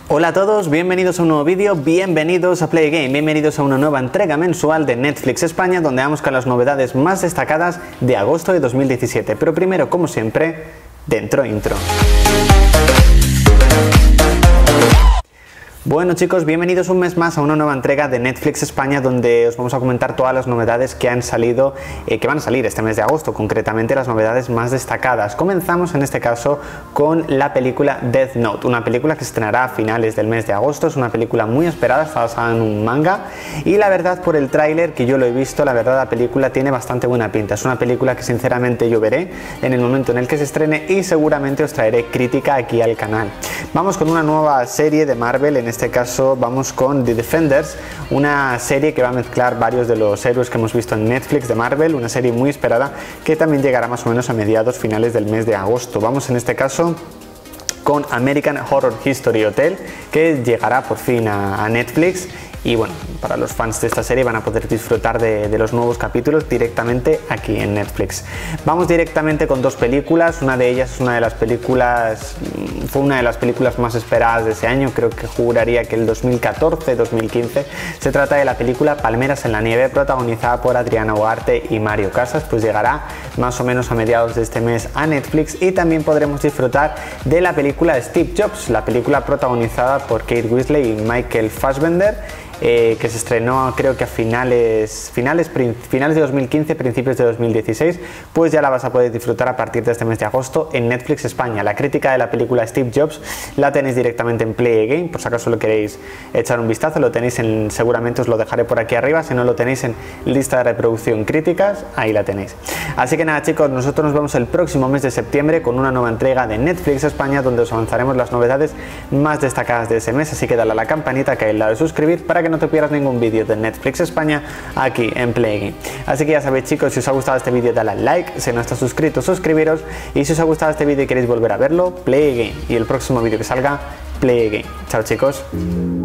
Hola a todos, bienvenidos a un nuevo vídeo, bienvenidos a Play Game, bienvenidos a una nueva entrega mensual de Netflix España, donde vamos con las novedades más destacadas de agosto de 2017. Pero primero, como siempre, dentro intro. Bueno chicos, bienvenidos un mes más a una nueva entrega de Netflix España, donde os vamos a comentar todas las novedades que han salido, que van a salir este mes de agosto, concretamente las novedades más destacadas. Comenzamos en este caso con la película Death Note, una película que se estrenará a finales del mes de agosto. Es una película muy esperada, está basada en un manga y la verdad, por el tráiler que yo lo he visto, la verdad la película tiene bastante buena pinta. Es una película que sinceramente yo veré en el momento en el que se estrene y seguramente os traeré crítica aquí al canal. Vamos con una nueva serie de Marvel, en este caso vamos con The Defenders, una serie que va a mezclar varios de los héroes que hemos visto en Netflix de Marvel, una serie muy esperada que también llegará más o menos a mediados finales del mes de agosto. Vamos en este caso con American Horror History Hotel, que llegará por fin a Netflix. Y bueno, para los fans de esta serie van a poder disfrutar de los nuevos capítulos directamente aquí en Netflix. Vamos directamente con dos películas. Una de ellas es fue una de las películas más esperadas de ese año, creo que juraría que el 2014-2015. Se trata de la película Palmeras en la nieve, protagonizada por Adriana Ugarte y Mario Casas. Pues llegará más o menos a mediados de este mes a Netflix, y también podremos disfrutar de la película Steve Jobs, la película protagonizada por Kate Winslet y Michael Fassbender, que se estrenó creo que a finales de 2015, principios de 2016, pues ya la vas a poder disfrutar a partir de este mes de agosto en Netflix España. La crítica de la película Steve Jobs la tenéis directamente en Play Game, por si acaso lo queréis echar un vistazo, lo tenéis seguramente os lo dejaré por aquí arriba, si no lo tenéis en lista de reproducción críticas, ahí la tenéis. Así que nada chicos, nosotros nos vemos el próximo mes de septiembre con una nueva entrega de Netflix España, donde os avanzaremos las novedades más destacadas de ese mes, así que dale a la campanita que hay al lado de suscribir para que no te pierdas ningún vídeo de Netflix España aquí en Play Game. Así que ya sabéis chicos, si os ha gustado este vídeo dale al like, si no estáis suscritos suscribiros, y si os ha gustado este vídeo y queréis volver a verlo, Play Game, y el próximo vídeo que salga, Play Game. Chao chicos.